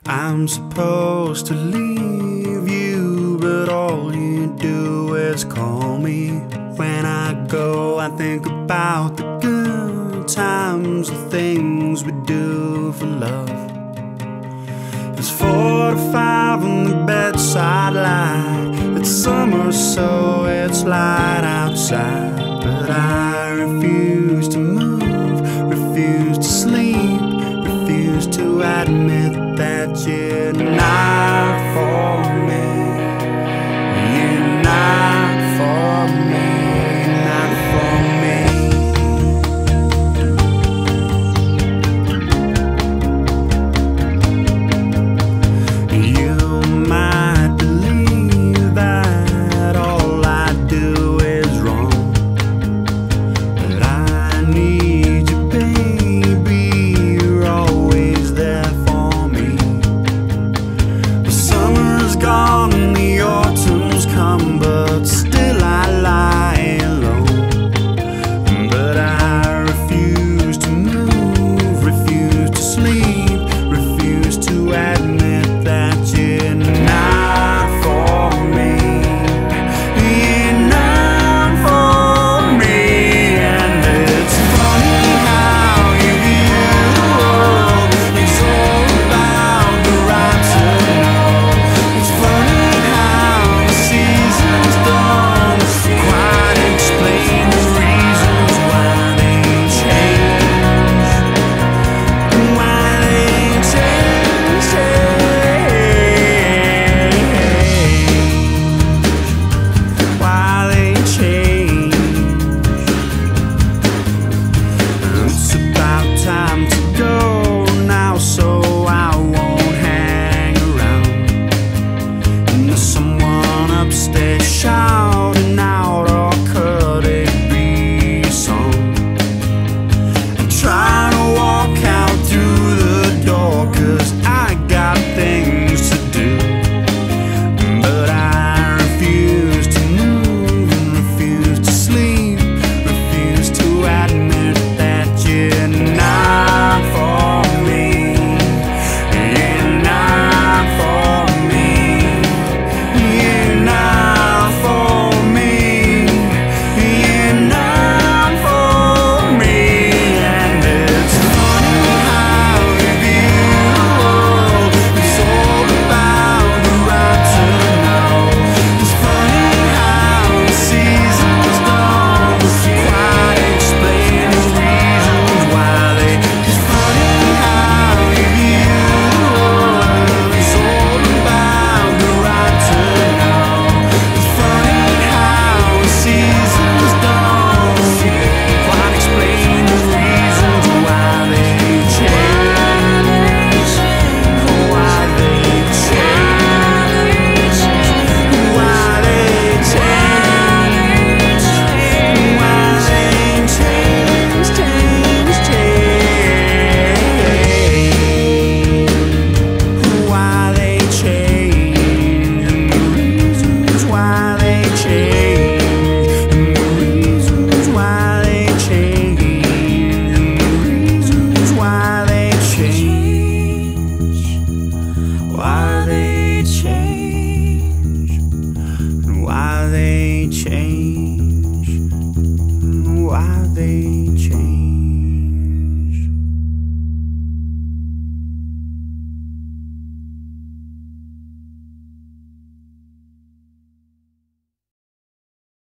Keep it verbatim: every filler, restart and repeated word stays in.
I'm supposed to leave you, but all you do is call me. When I go, I think about the good times, the things we do for love. It's four to five on the bedside light. It's summer, so it's light outside, but I refuse